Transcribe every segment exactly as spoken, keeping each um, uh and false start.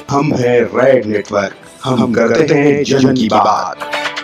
हम हैं red network, हम करते हैं जन की बात।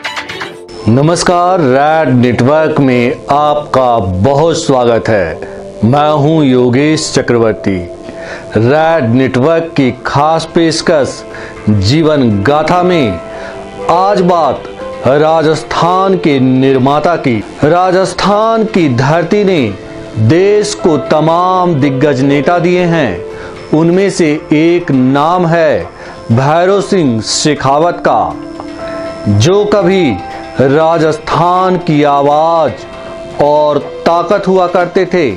नमस्कार, रेड नेटवर्क में आपका बहुत स्वागत है। मैं हूं योगेश चक्रवर्ती। रेड नेटवर्क की खास पेशकश जीवन गाथा में आज बात राजस्थान के निर्माता की। राजस्थान की धरती ने देश को तमाम दिग्गज नेता दिए हैं। उनमें से एक नाम है भैरव सिंह शेखावत का, जो कभी राजस्थान की आवाज और ताकत हुआ करते थे।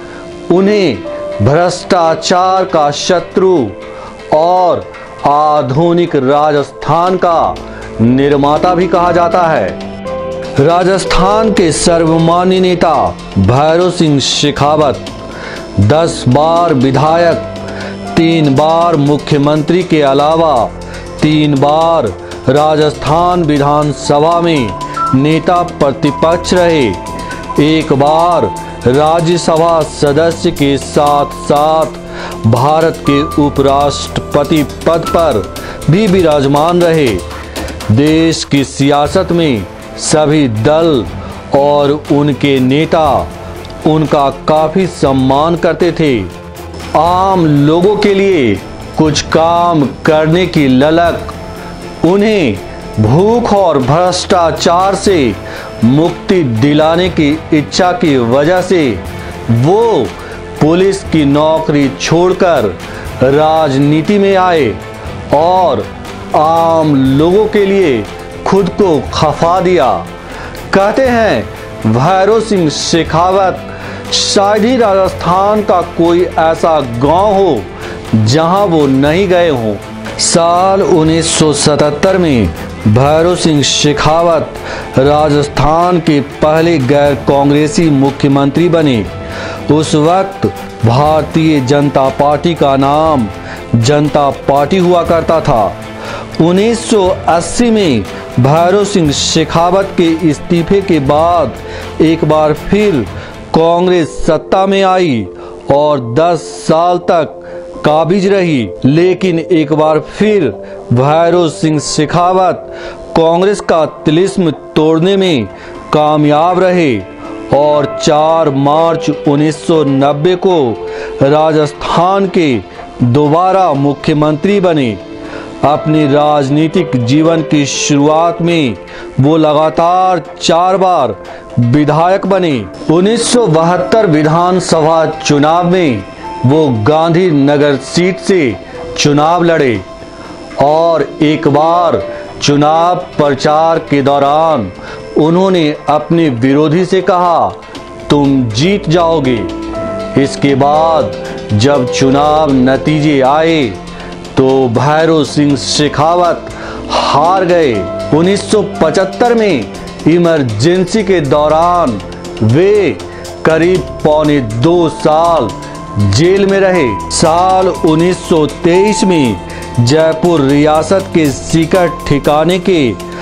उन्हें भ्रष्टाचार का शत्रु और आधुनिक राजस्थान का निर्माता भी कहा जाता है। राजस्थान के सर्वमान्य नेता भैरव सिंह शेखावत दस बार विधायक, तीन बार मुख्यमंत्री के अलावा तीन बार राजस्थान विधानसभा में नेता प्रतिपक्ष रहे। एक बार राज्यसभा सदस्य के साथ साथ भारत के उपराष्ट्रपति पद पर भी विराजमान रहे। देश की सियासत में सभी दल और उनके नेता उनका काफी सम्मान करते थे। आम लोगों के लिए कुछ काम करने की ललक, उन्हें भूख और भ्रष्टाचार से मुक्ति दिलाने की इच्छा की वजह से वो पुलिस की नौकरी छोड़कर राजनीति में आए और आम लोगों के लिए खुद को खपा दिया। कहते हैं भैरव सिंह शेखावत शायद ही राजस्थान का कोई ऐसा गांव हो जहां वो नहीं गए हों। साल उन्नीस सौ सतहत्तर में भैरव सिंह शेखावत राजस्थान के पहले गैर कांग्रेसी मुख्यमंत्री बने। उस वक्त भारतीय जनता पार्टी का नाम जनता पार्टी हुआ करता था। उन्नीस सौ अस्सी में भैरव सिंह शेखावत के इस्तीफे के बाद एक बार फिर कांग्रेस सत्ता में आई और दस साल तक काबिज रही। लेकिन एक बार फिर भैरव सिंह शेखावत कांग्रेस का तिलिस्म तोड़ने में कामयाब रहे और चार मार्च उन्नीस सौ नब्बे को राजस्थान के दोबारा मुख्यमंत्री बने। अपने राजनीतिक जीवन की शुरुआत में वो लगातार चार बार विधायक बने। उन्नीस सौ बहत्तर विधानसभा चुनाव में वो गांधीनगर सीट से चुनाव लड़े और एक बार चुनाव प्रचार के दौरान उन्होंने अपने विरोधी से कहा, तुम जीत जाओगे। इसके बाद जब चुनाव नतीजे आए तो भैरव सिंह शेखावत हार गए। उन्नीस सौ पचहत्तर में इमरजेंसी के दौरान वे करीब पौने दो साल जेल में रहे। साल उन्नीस सौ तेईस में जयपुर रियासत के सीकर ठिकाने के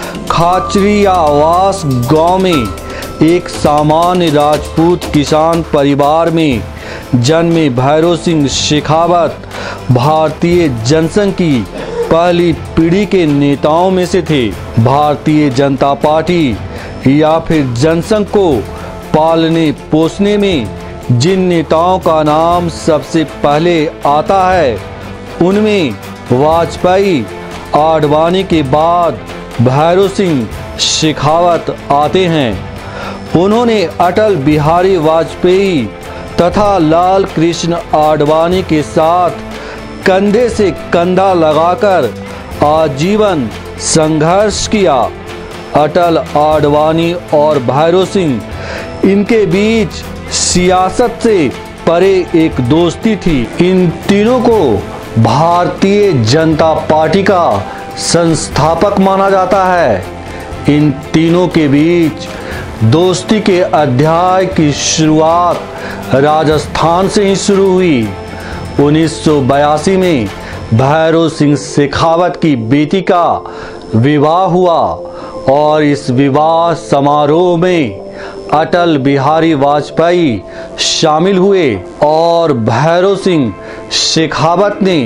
खाचरियावास गांव में एक सामान्य राजपूत किसान परिवार में जन्मे भैरव सिंह शेखावत भारतीय जनसंघ की पहली पीढ़ी के नेताओं में से थे। भारतीय जनता पार्टी या फिर जनसंघ को पालने पोसने में जिन नेताओं का नाम सबसे पहले आता है उनमें वाजपेयी, आडवाणी के बाद भैरव सिंह शेखावत आते हैं। उन्होंने अटल बिहारी वाजपेयी तथा लाल कृष्ण आडवाणी के साथ कंधे से कंधा लगाकर आजीवन संघर्ष किया। अटल, आडवाणी और भैरव सिंह, इनके बीच सियासत से परे एक दोस्ती थी। इन तीनों को भारतीय जनता पार्टी का संस्थापक माना जाता है। इन तीनों के बीच दोस्ती के अध्याय की शुरुआत राजस्थान से ही शुरू हुई। उन्नीस सौ बयासी में भैरव सिंह शेखावत की बेटी का विवाह हुआ और इस विवाह समारोह में अटल बिहारी वाजपेयी शामिल हुए और भैरव सिंह शेखावत ने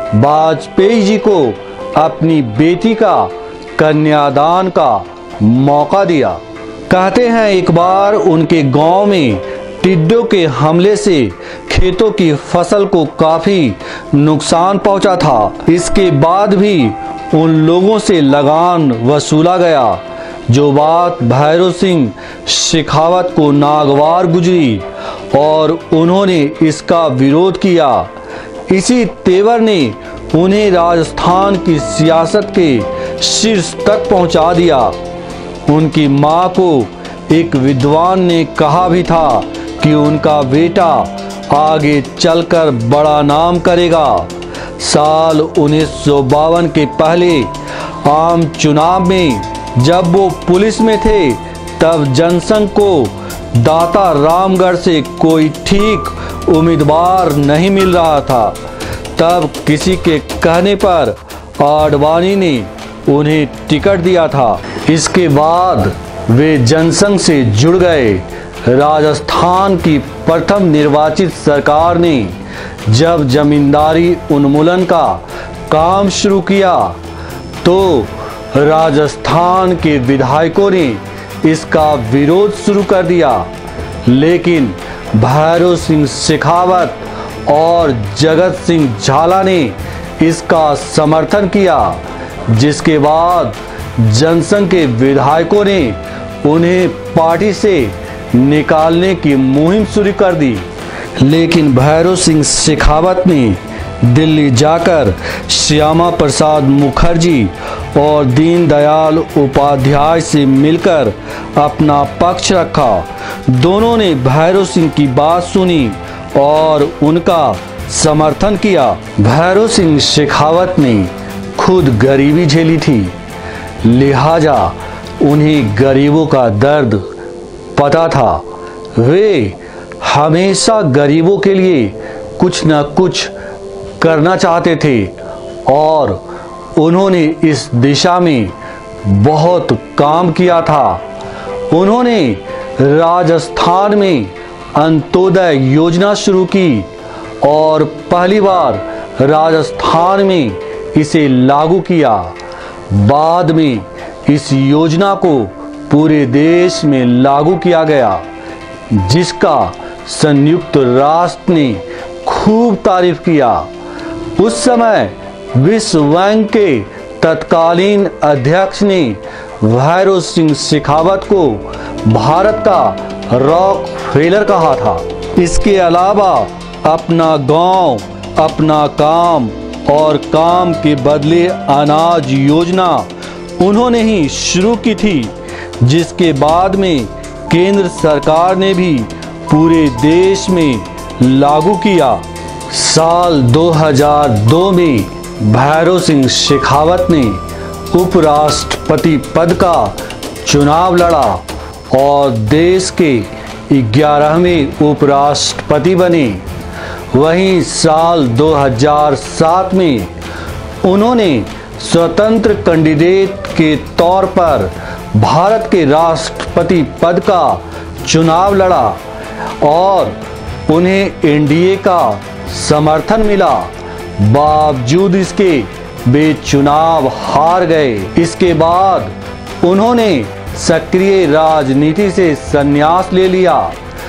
वाजपेयी जी को अपनी बेटी का कन्यादान का मौका दिया। कहते हैं एक बार उनके गांव में टिड्डों के हमले से खेतों की फसल को काफी नुकसान पहुंचा था। इसके बाद भी उन लोगों से लगान वसूला गया। जो बात भैरव सिंह शेखावत को नागवार गुजरी और उन्होंने इसका विरोध किया। इसी तेवर ने उन्हें राजस्थान की सियासत के शीर्ष तक पहुंचा दिया। उनकी मां को एक विद्वान ने कहा भी था कि उनका बेटा आगे चलकर बड़ा नाम करेगा। साल उन्नीस सौ बावन के पहले आम चुनाव में जब वो पुलिस में थे, तब जनसंघ को दाता रामगढ़ से कोई ठीक उम्मीदवार नहीं मिल रहा था। तब किसी के कहने पर आडवाणी ने उन्हें टिकट दिया था। इसके बाद वे जनसंघ से जुड़ गए। राजस्थान की प्रथम निर्वाचित सरकार ने जब जमींदारी उन्मूलन का काम शुरू किया तो राजस्थान के विधायकों ने इसका विरोध शुरू कर दिया, लेकिन भैरव सिंह शेखावत और जगत सिंह झाला ने इसका समर्थन किया, जिसके बाद जनसंघ के विधायकों ने उन्हें पार्टी से निकालने की मुहिम शुरू कर दी। लेकिन भैरव सिंह शेखावत ने दिल्ली जाकर श्यामा प्रसाद मुखर्जी और दीनदयाल उपाध्याय से मिलकर अपना पक्ष रखा। दोनों ने भैरव सिंह की बात सुनी और उनका समर्थन किया। भैरव सिंह शेखावत ने खुद गरीबी झेली थी, लिहाजा उन्हें गरीबों का दर्द पता था। वे हमेशा गरीबों के लिए कुछ न कुछ करना चाहते थे और उन्होंने इस दिशा में बहुत काम किया था। उन्होंने राजस्थान में अंत्योदय योजना शुरू की और पहली बार राजस्थान में इसे लागू किया। बाद में इस योजना को पूरे देश में लागू किया गया, जिसका संयुक्त राष्ट्र ने खूब तारीफ किया। उस समय विश्व बैंक के तत्कालीन अध्यक्ष ने भैरव सिंह शेखावत को भारत का रॉक फेलर कहा था। इसके अलावा अपना गांव, अपना काम और काम के बदले अनाज योजना उन्होंने ही शुरू की थी, जिसके बाद में केंद्र सरकार ने भी पूरे देश में लागू किया। साल दो हज़ार दो में भैरव सिंह शेखावत ने उपराष्ट्रपति पद का चुनाव लड़ा और देश के ग्यारहवें उपराष्ट्रपति बने। वहीं साल दो हज़ार सात में उन्होंने स्वतंत्र कैंडिडेट के तौर पर भारत के राष्ट्रपति पद का चुनाव लड़ा और उन्हें एनडीए का समर्थन मिला। बावजूद इसके वे चुनाव हार गए। इसके बाद उन्होंने सक्रिय राजनीति से संन्यास ले लिया।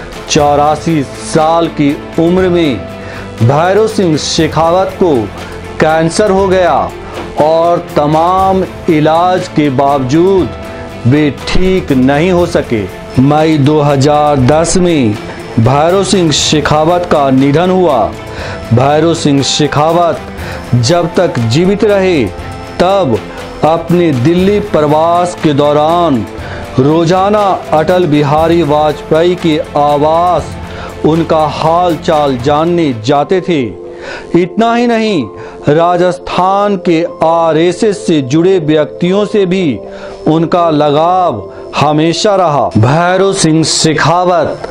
चौरासी साल की उम्र में भैरव सिंह शेखावत को कैंसर हो गया और तमाम इलाज के बावजूद वे ठीक नहीं हो सके। मई दो हज़ार दस में भैरव सिंह शेखावत का निधन हुआ। भैरव सिंह शेखावत जब तक जीवित रहे तब अपने दिल्ली प्रवास के दौरान रोजाना अटल बिहारी वाजपेयी के आवास उनका हाल चाल जानने जाते थे। इतना ही नहीं, राजस्थान के आरएसएस से जुड़े व्यक्तियों से भी उनका लगाव हमेशा रहा। भैरव सिंह शेखावत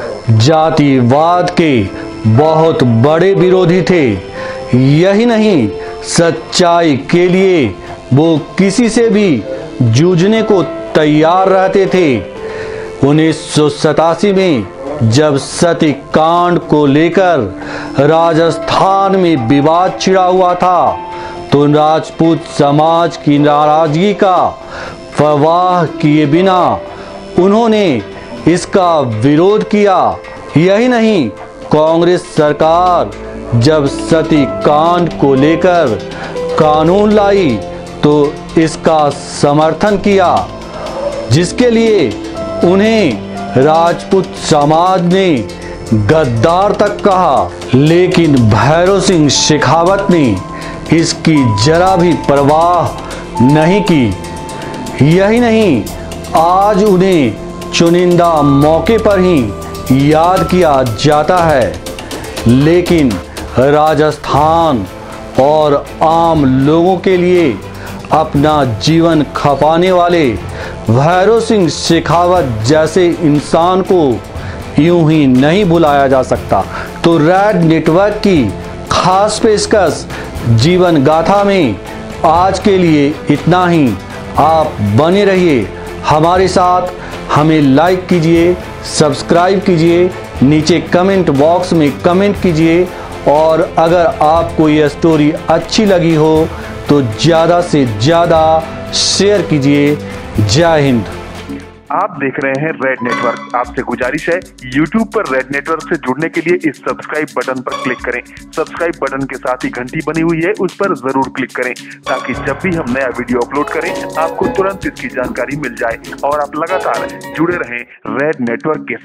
जातिवाद के बहुत बड़े विरोधी थे। यही नहीं, सच्चाई के लिए वो किसी से भी जूझने को तैयार रहते थे। उन्नीस सौ सतासी में जब सती कांड को लेकर राजस्थान में विवाद छिड़ा हुआ था, तो राजपूत समाज की नाराजगी का परवाह किए बिना उन्होंने इसका विरोध किया। यही नहीं, कांग्रेस सरकार जब सती कांड को लेकर कानून लाई तो इसका समर्थन किया, जिसके लिए उन्हें राजपूत समाज ने गद्दार तक कहा। लेकिन भैरव सिंह शेखावत ने इसकी जरा भी परवाह नहीं की। यही नहीं, आज उन्हें चुनिंदा मौके पर ही याद किया जाता है, लेकिन राजस्थान और आम लोगों के लिए अपना जीवन खपाने वाले भैरव सिंह शेखावत जैसे इंसान को यूं ही नहीं भुलाया जा सकता। तो रेड नेटवर्क की खास पेशकश जीवन गाथा में आज के लिए इतना ही। आप बने रहिए हमारे साथ, हमें लाइक कीजिए, सब्सक्राइब कीजिए, नीचे कमेंट बॉक्स में कमेंट कीजिए, और अगर आपको यह स्टोरी अच्छी लगी हो तो ज़्यादा से ज़्यादा शेयर कीजिए। जय हिंद। आप देख रहे हैं रेड नेटवर्क। आपसे गुजारिश है, यूट्यूब पर रेड नेटवर्क से जुड़ने के लिए इस सब्सक्राइब बटन पर क्लिक करें। सब्सक्राइब बटन के साथ ही घंटी बनी हुई है, उस पर जरूर क्लिक करें, ताकि जब भी हम नया वीडियो अपलोड करें आपको तुरंत इसकी जानकारी मिल जाए और आप लगातार जुड़े रहें रेड नेटवर्क के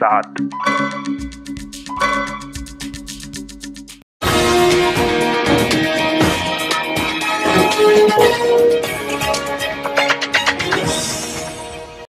साथ।